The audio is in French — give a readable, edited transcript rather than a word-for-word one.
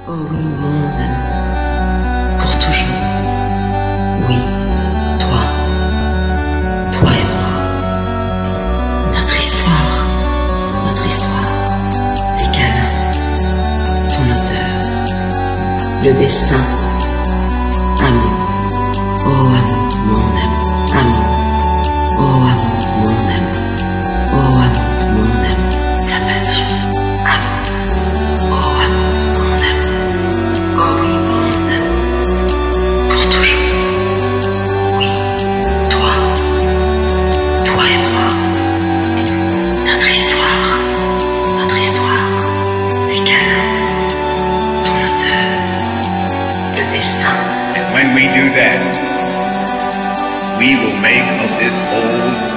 Oh oui, mon amour, pour toujours. Oui, toi, toi et moi. Notre histoire, tes câlins, ton odeur, le destin. Amour, oh amour, mon amour, amour, oh amour, mon amour, oh amour, mon amour, la passion, amour, oh amour, mon amour, oh oui, mon amour, pour toujours. Oui, toi, toi et moi. Notre histoire, tes câlins, ton odeur, le destin. And when we do that, we will make of this old